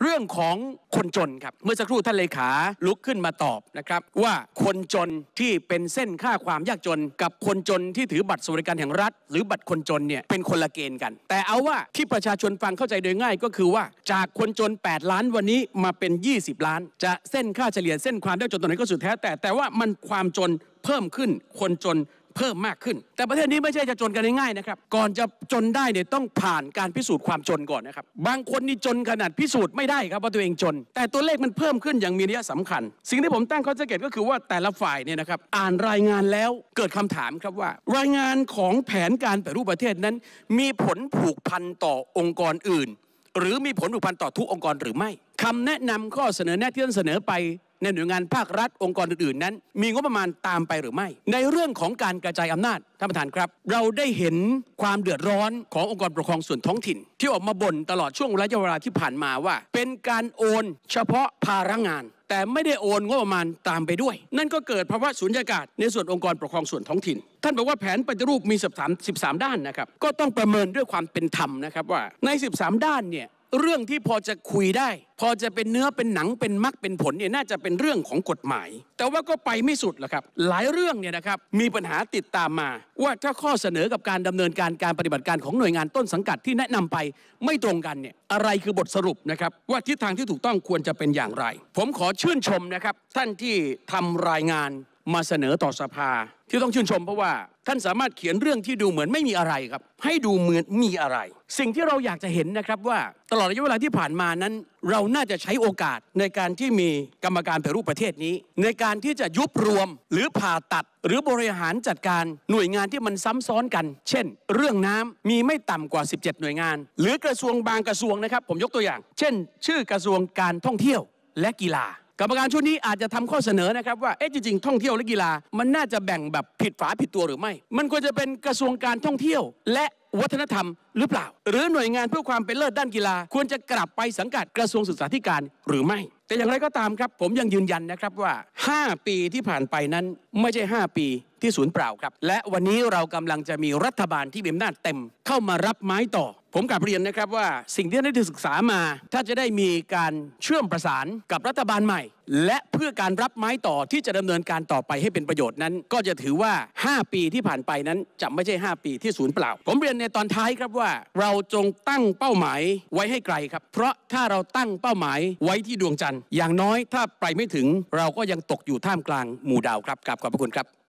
เรื่องของคนจนครับเมื่อสักครู่ท่านเลขาลุกขึ้นมาตอบนะครับว่าคนจนที่เป็นเส้นค่าความยากจนกับคนจนที่ถือบัตรสวัสดิการแห่งรัฐหรือบัตรคนจนเนี่ยเป็นคนละเกณฑ์กันแต่เอาว่าที่ประชาชนฟังเข้าใจโดยง่ายก็คือว่าจากคนจน8 ล้านวันนี้มาเป็น20 ล้านจะเส้นค่าเฉลี่ยเส้นความยากจนตรงไหนก็สุดแท้แต่ว่ามันความจนเพิ่มขึ้นคนจนเพิ่มมากขึ้นแต่ประเทศนี้ไม่ใช่จะจนกันง่ายๆนะครับก่อนจะจนได้เนี่ยต้องผ่านการพิสูจน์ความจนก่อนนะครับบางคนนี่จนขนาดพิสูจน์ไม่ได้ครับว่าตัวเองจนแต่ตัวเลขมันเพิ่มขึ้นอย่างมีนัยสำคัญสิ่งที่ผมตั้งข้อสังเกตก็คือว่าแต่ละฝ่ายเนี่ยนะครับอ่านรายงานแล้วเกิดคำถามครับว่ารายงานของแผนการปฏิรูปประเทศนั้นมีผลผูกพันต่อองค์กรอื่นหรือมีผลผูกพันต่อทุกองค์กรหรือไม่คำแนะนำข้อเสนอแนะที่ท่านเสนอไปในหน่วยงานภาครัฐองค์กรอื่นๆนั้นมีงบประมาณตามไปหรือไม่ในเรื่องของการกระจายอำนาจท่านประธานครับเราได้เห็นความเดือดร้อนขององค์กรปกครองส่วนท้องถิ่นที่ออกมาบ่นตลอดช่วงระยะเวลาที่ผ่านมาว่าเป็นการโอนเฉพาะภาระงานแต่ไม่ได้โอนงบประมาณตามไปด้วยนั่นก็เกิดภาวะสูญญากาศในส่วนองค์กรปกครองส่วนท้องถิ่นท่านบอกว่าแผนปฏิรูปมี13 ด้านนะครับก็ต้องประเมินด้วยความเป็นธรรมนะครับว่าใน13 ด้านเนี่ยเรื่องที่พอจะคุยได้พอจะเป็นเนื้อเป็นหนังเป็นมรรคเป็นผลเนี่ยน่าจะเป็นเรื่องของกฎหมายแต่ว่าก็ไปไม่สุดหรอกครับหลายเรื่องเนี่ยนะครับมีปัญหาติดตามมาว่าถ้าข้อเสนอกับการดำเนินการปฏิบัติการของหน่วยงานต้นสังกัดที่แนะนำไปไม่ตรงกันเนี่ยอะไรคือบทสรุปนะครับว่าทิศทางที่ถูกต้องควรจะเป็นอย่างไรผมขอชื่นชมนะครับท่านที่ทำรายงานมาเสนอต่อสภาที่ต้องชื่นชมเพราะว่าท่านสามารถเขียนเรื่องที่ดูเหมือนไม่มีอะไรครับให้ดูเหมือนมีอะไรสิ่งที่เราอยากจะเห็นนะครับว่าตลอดระยะเวลาที่ผ่านมานั้นเราน่าจะใช้โอกาสในการที่มีกรรมการปฏิรูปประเทศนี้ในการที่จะยุบรวมหรือผ่าตัดหรือบริหารจัดการหน่วยงานที่มันซ้ำซ้อนกันเช่นเรื่องน้ำมีไม่ต่ำกว่า17หน่วยงานหรือกระทรวงบางกระทรวงนะครับผมยกตัวอย่างเช่นชื่อกระทรวงการท่องเที่ยวและกีฬากรรมการชุดนี้อาจจะทำข้อเสนอนะครับว่าจริงๆท่องเที่ยวและกีฬามันน่าจะแบ่งแบบผิดฝาผิดตัวหรือไม่มันควรจะเป็นกระทรวงการท่องเที่ยวและวัฒนธรรมหรือเปล่าหรือหน่วยงานเพื่อความเป็นเลิศด้านกีฬาควรจะกลับไปสังกัดกระทรวงศึกษาธิการหรือไม่แต่อย่างไรก็ตามครับผมยังยืนยันนะครับว่า5 ปีที่ผ่านไปนั้นไม่ใช่5 ปีที่สูญเปล่าครับและวันนี้เรากำลังจะมีรัฐบาลที่มีอำนาจเต็มเข้ามารับไม้ต่อผมกลับเรียนนะครับว่าสิ่งที่ได้ศึกษามาถ้าจะได้มีการเชื่อมประสานกับรัฐบาลใหม่และเพื่อการรับไม้ต่อที่จะดำเนินการต่อไปให้เป็นประโยชน์นั้นก็จะถือว่า5 ปีที่ผ่านไปนั้นจะไม่ใช่5 ปีที่สูญเปล่าผมเรียนในตอนท้ายครับว่าเราจงตั้งเป้าหมายไว้ให้ไกลครับเพราะถ้าเราตั้งเป้าหมายไว้ที่ดวงจันทร์อย่างน้อยถ้าไปไม่ถึงเราก็ยังตกอยู่ท่ามกลางหมู่ดาวครับขอบพระคุณครับ